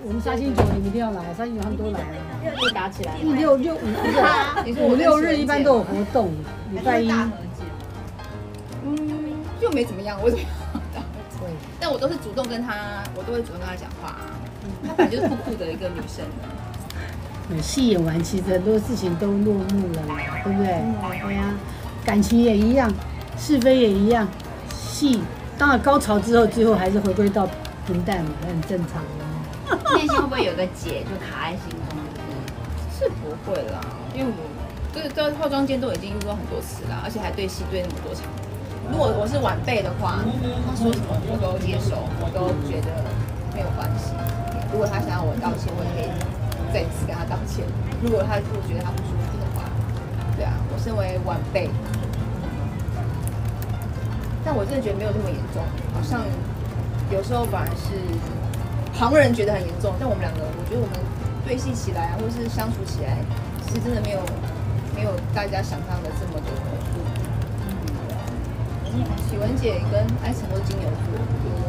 我们杀青酒你们一定要来，杀青酒他们都来了。 会打起来吗？ 5、6日一般都有活动，礼拜一。 又没怎么样，我怎么样？ 对， 但我都是主动跟他，我都会主动跟他讲话。她本来就是酷酷的一个女生。 戏演完，其实很多事情都落幕了啦，对不对？对呀，感情也一样，是非也一样。戏当然高潮之后，最后还是回归到平淡嘛，很正常的。 内心会不会有个结就卡在心中？ 是不会啦，因为我在化妆间都已经遇过很多次啦，而且还对戏对那么多场。如果我是晚辈的话，他说什么我都接受，我都觉得没有关系。如果他想要我道歉，我也可以再次跟他道歉。如果觉得他不舒服的话，对啊，我身为晚辈，但我真的觉得没有那么严重，好像有时候反而是旁人觉得很严重，但我们两个，我觉得我们对戏起来啊，或是相处起来，是真的没有大家想象的这么的恐怖。许文姐跟艾辰都是金牛座，